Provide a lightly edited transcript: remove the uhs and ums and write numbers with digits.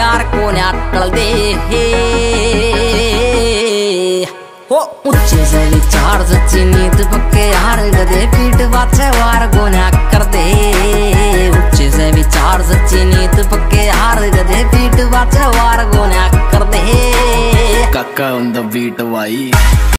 यार को न्याटल दे हो ऊंचे से विचार सच्ची नीत पक्के यार गधे पीठ बाचे वार को न्या कर दे ऊंचे से विचार सच्ची नीत पक्के यार गधे पीठ बाचे वार को न्या कर दे काका on the beat भाई।